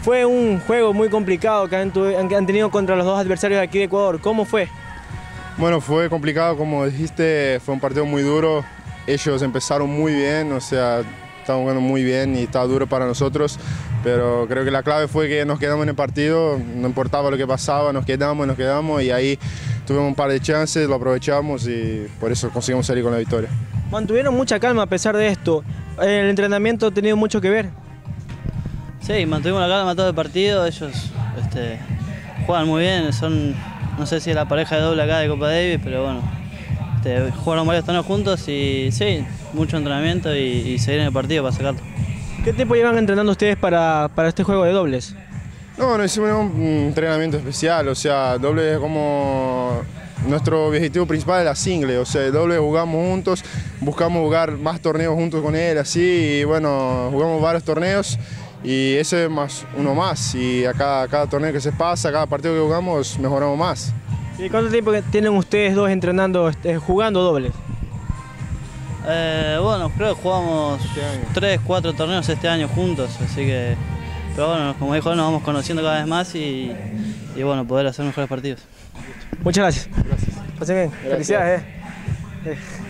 Fue un juego muy complicado que han tenido contra los dos adversarios de aquí de Ecuador. ¿Cómo fue? Bueno, fue complicado, como dijiste, fue un partido muy duro. Ellos empezaron muy bien, o sea, estaban jugando muy bien y estaba duro para nosotros, pero creo que la clave fue que nos quedamos en el partido, no importaba lo que pasaba, nos quedamos y ahí tuvimos un par de chances, lo aprovechamos y por eso conseguimos salir con la victoria. Mantuvieron mucha calma a pesar de esto. ¿El entrenamiento ha tenido mucho que ver? Sí, mantuvimos la calma todo el partido, ellos juegan muy bien, son, no sé si es la pareja de doble acá de Copa Davis, pero bueno, jugaron varios torneos juntos y sí, mucho entrenamiento y seguir en el partido para sacarlo. ¿Qué tiempo llevan entrenando ustedes para este juego de dobles? No hicimos un entrenamiento especial, o sea, doble es como nuestro objetivo principal es la single, o sea, el doble jugamos juntos, buscamos jugar más torneos juntos con él, así, y bueno, jugamos varios torneos y ese es uno más, y a cada torneo que se pasa, cada partido que jugamos, mejoramos más. ¿Y cuánto tiempo tienen ustedes dos entrenando, jugando dobles? Bueno, creo que jugamos 3, 4 torneos este año juntos, así que, pero bueno, como dijo, nos vamos conociendo cada vez más y bueno, poder hacer mejores partidos. Muchas gracias. Gracias. Pasen bien. Felicidades.